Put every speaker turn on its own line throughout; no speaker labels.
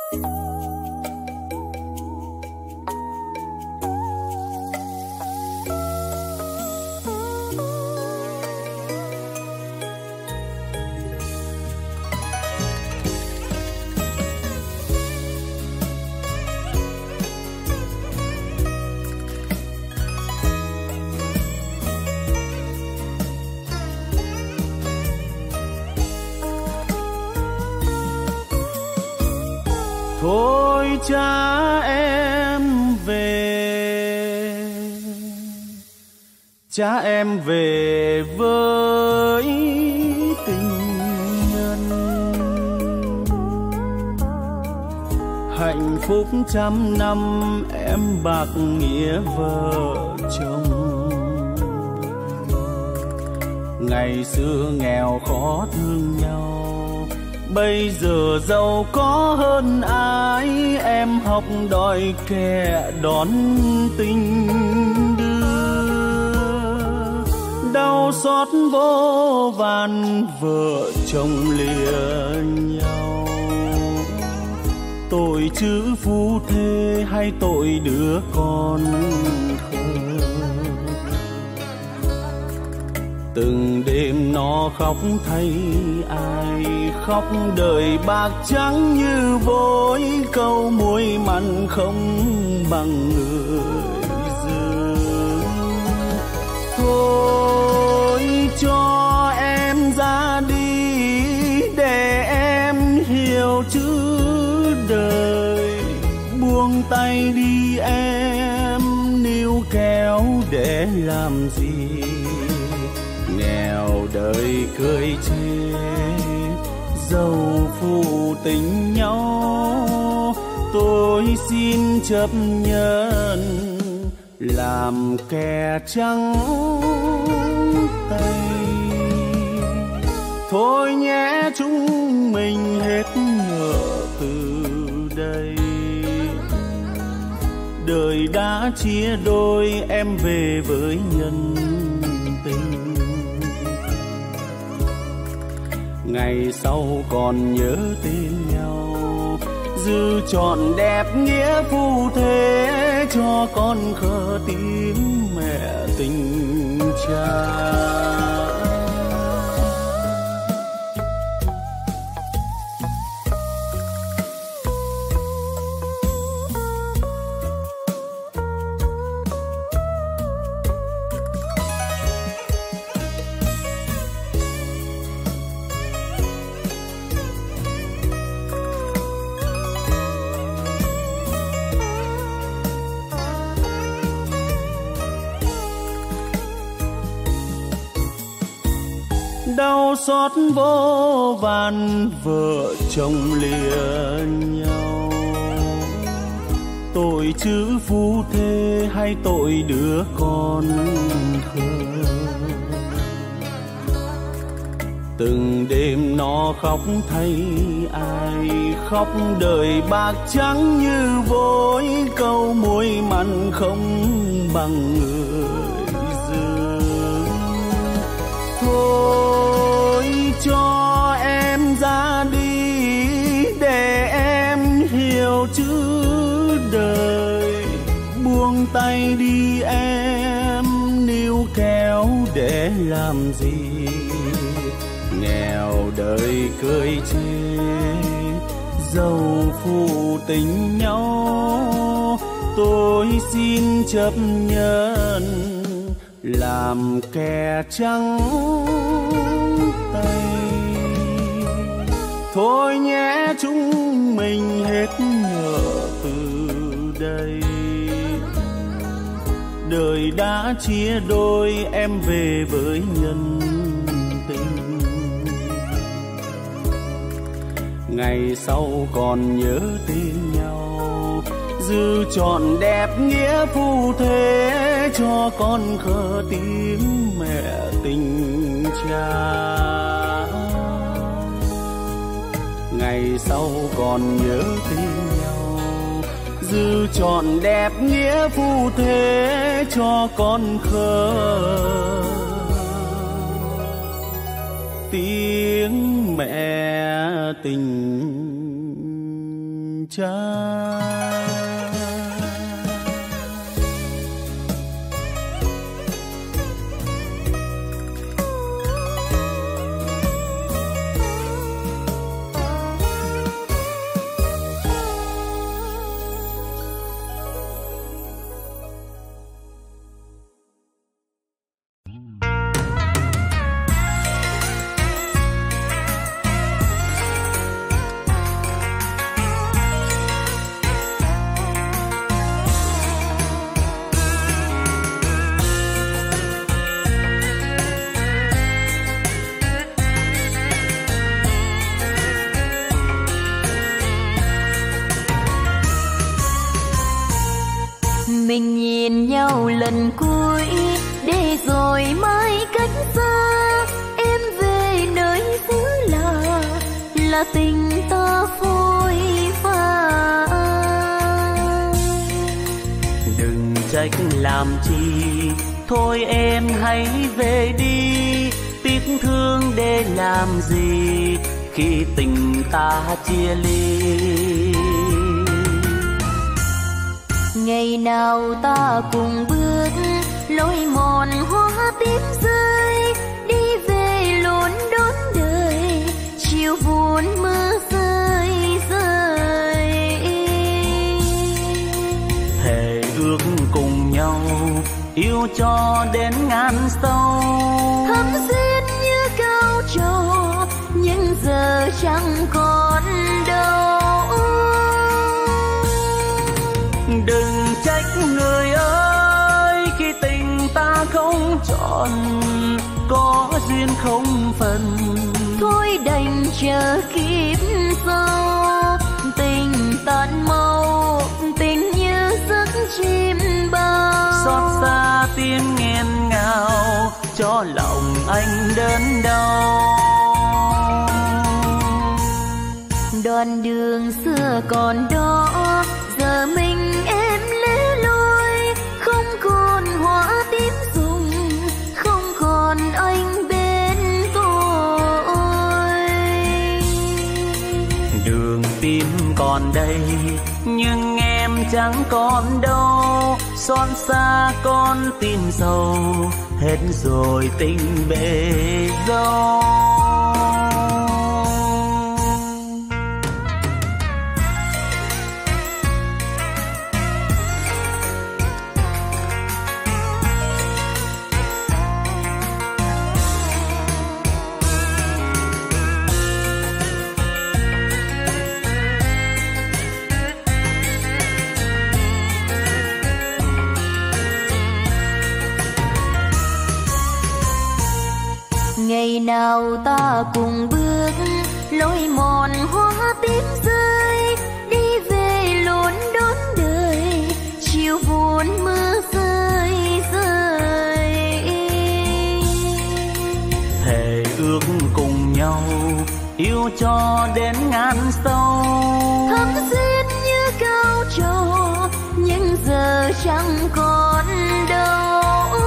Thôi cha em về, cha em về với tình nhân. Hạnh phúc trăm năm em bạc nghĩa vợ chồng. Ngày xưa nghèo khó thương nhau, bây giờ giàu có hơn ai. Em học đòi kẻ đón tình đưa, đau xót vô vàn vợ chồng lìa nhau. Tội chữ phu thê hay tội đứa con thơ, từng đêm nó khóc thay ai. Khóc đời bạc trắng như vối, câu muối mặn không bằng người dưng. Thôi cho em ra đi để em hiểu chữ đời. Buông tay đi em, níu kéo để làm gì. Nghèo đời cười chê, giàu phụ tình nhau. Tôi xin chấp nhận làm kẻ trắng tay. Thôi nhé chúng mình hết nợ từ đây. Đời đã chia đôi, em về với nhân tình. Ngày sau còn nhớ tên nhau, dư trọn đẹp nghĩa phu thế. Cho con khờ tiếng mẹ tình cha. Đau xót vô vàn vợ chồng lìa nhau. Tội chữ phu thê hay tội đứa con thơ, từng đêm nó khóc thay ai. Khóc đời bạc trắng như vối, câu muối mặn không bằng người dưng. Thôi cho em ra đi để em hiểu chữ đời. Buông tay đi em, níu kéo để làm gì. Nghèo đời cười chê, giàu phụ tình nhau. Tôi xin chấp nhận làm kẻ trắng tay. Thôi nhé chúng mình hết nợ từ đây. Đời đã chia đôi, em về với nhân tình. Ngày sau còn nhớ tên nhau, dư trọn đẹp nghĩa phu thế. Cho con khờ tiếng mẹ tình cha. Ngày sau còn nhớ tên nhau, dư trọn đẹp nghĩa phu thế. Cho con khờ tiếng mẹ tình trai.
Mình nhìn nhau lần cuối để rồi mai cách xa. Em về nơi xứ là tình ta phôi pha.
Đừng trách làm chi, thôi em hãy về đi. Tiếc thương để làm gì khi tình ta chia ly.
Ngày nào ta cùng bước lối mòn hoa tím rơi, đi về luôn đón đời chiều buồn mưa rơi rơi.
Thề ước cùng nhau yêu cho đến ngàn sâu,
thắm duyên như cao trầu nhưng giờ chẳng còn đâu.
Đừng trách người ơi khi tình ta không trọn, có duyên không phần.
Thôi đành chờ kiếp sau, tình tàn mau tình như giấc chim bao.
Xót xa tiếng nghẹn ngào cho lòng anh đớn đau.
Đoạn đường xưa còn đó, giờ mình em lẻ loi. Không còn hoa tím rụng, không còn anh bên tôi.
Đường tim còn đây nhưng em chẳng còn đâu. Xót xa con tim sầu, hết rồi tình bể dâu.
Ngày nào ta cùng bước lối mòn hoa tím rơi, đi về luôn đón đời chiều buồn mưa rơi rơi.
Thề ước cùng nhau yêu cho đến ngàn sâu,
thắm duyên như cao trầu nhưng giờ chẳng còn đâu.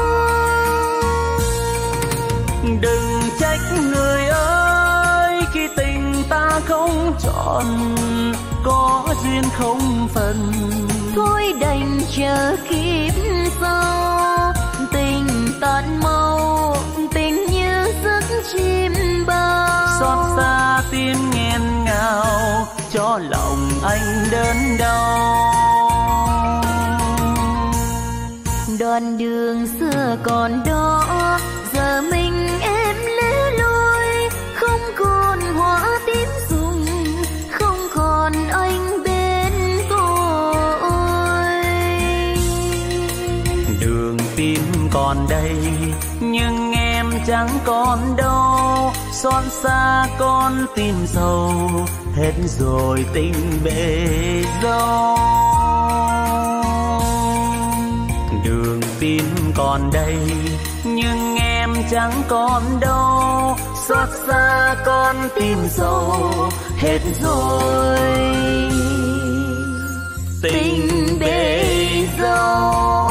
Đừng trách người ơi khi tình ta không trọn, có duyên không phần.
Thôi đành chờ kiếp sau, tình tàn mau tình như giấc chim bao.
Xót xa tiếng nghẹn ngào cho lòng anh đớn đau.
Đoạn đường xưa còn đó, giờ mình em lẻ loi. Không còn hoa tím rụng, không còn anh bên tôi.
Đường tim còn đây nhưng em chẳng còn đâu. Xót xa con tim sầu, hết rồi tình bể dâu. Đường tim còn đây nhưng em chẳng còn đâu. Xót xa con tim sầu, hết rồi tình bể dâu.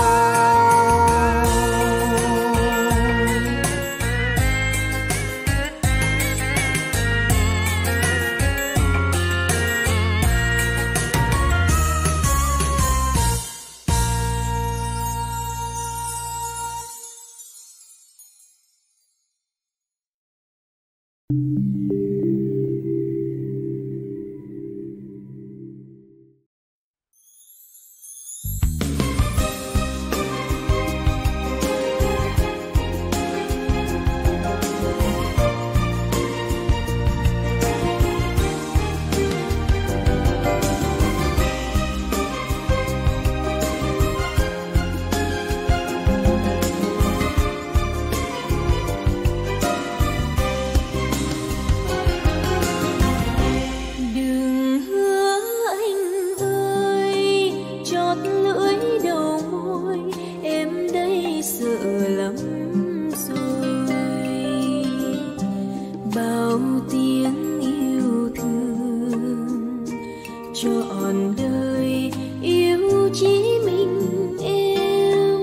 trọn đời yêu chỉ mình em.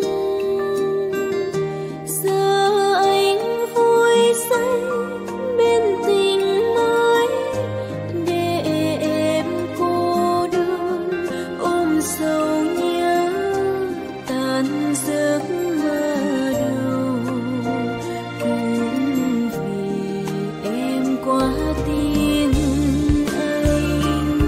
Giờ anh vui say bên tình mới, để em cô đơn ôm sầu nhớ tan giấc mơ đầu. Cũng vì em quá tin anh.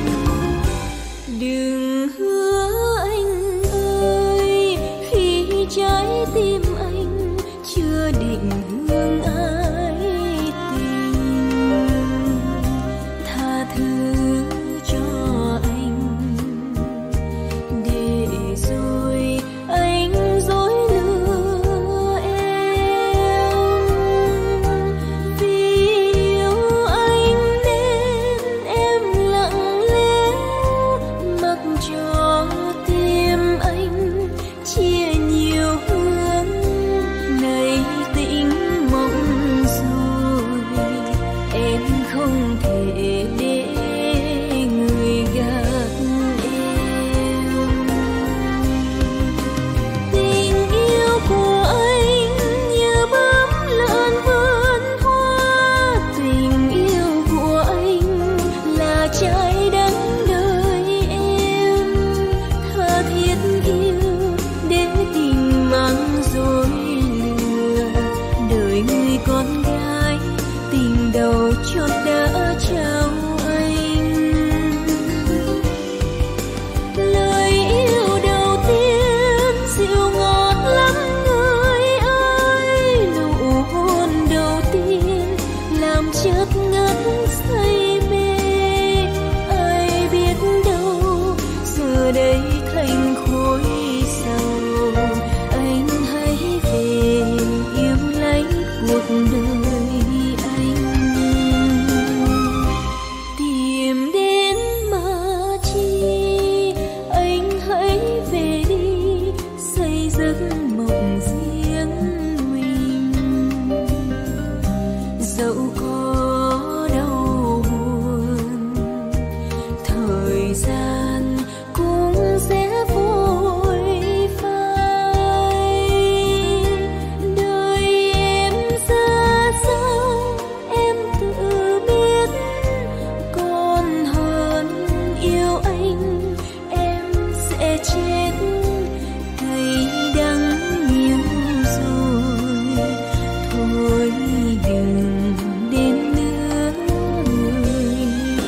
Đừng hứa anh ơi, khi trái tim anh chưa định hướng ai tình. Tha thứ cho anh, để rồi anh dối lừa em. Vì yêu anh nên em lặng lẽ, mặc cho tim anh chia nhiều hướng. Này tình mộng rồi, em không thể để người gạt em. Tình yêu của anh như bướm lượn vườn hoa, tình yêu của anh là trái đắng đời em. Tha thiết yêu để tình mang dối lừa, đời người con gái tình đầu chót đã trao anh. Lời yêu đầu tiên dịu ngọt lắm người ơi, nụ hôn đầu tiên làm chớp ngất say mê. Ai biết đâu giờ đây thành khối sầu, anh hãy về yêu lấy cuộc đời anh. Tìm đến mà chi, anh hãy về đi xây giấc mộng riêng mình. Dẫu có đau buồn, thời gian cũng sẽ vội phai. Đời em ra sao em tự biết, còn hơn yêu anh em sẽ chết. Cay đắng nhiều rồi, thôi đừng đến nữa người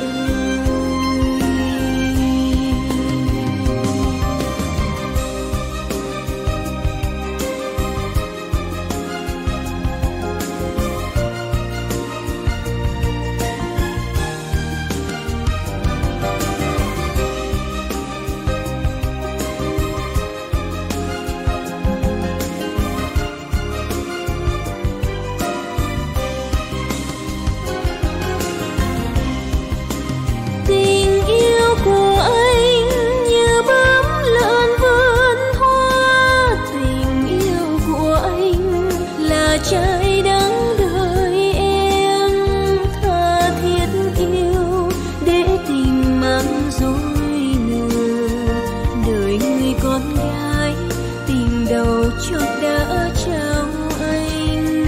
tình yêu của anh như bướm lượn vườn hoa, tình yêu của anh là trái đắng đời em. Tha thiết yêu để tình mang dối lừa, đời người con gái tình đầu chót đã trao anh.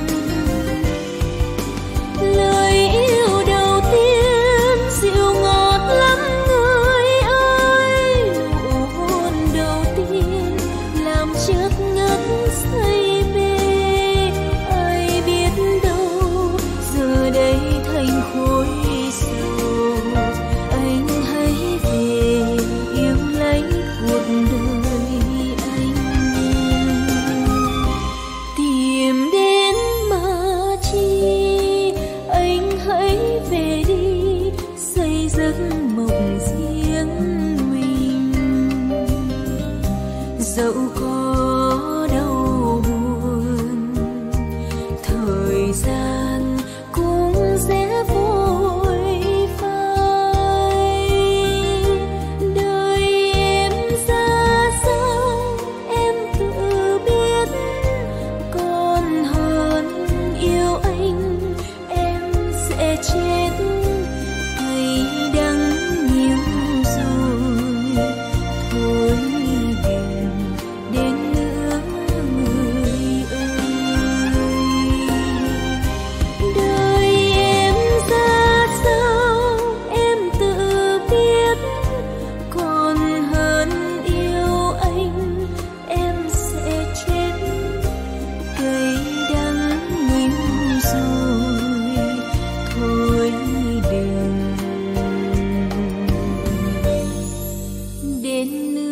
Lời yêu đầu tiên dịu ngọt lắm người ơi, nụ hôn đầu tiên làm chớp ngất say mê. Ai biết đâu giờ đây thành khối sầu, anh hãy về yêu lấy cuộc đời anh. Tìm đến mà chi, anh hãy về đi xây giấc mộng riêng mình. Dẫu có đau buồn, thời gian cũng sẽ vội phai. Đời em ra sao em tự biết, còn hơn yêu anh em sẽ chết. Cay đắng đến nữa.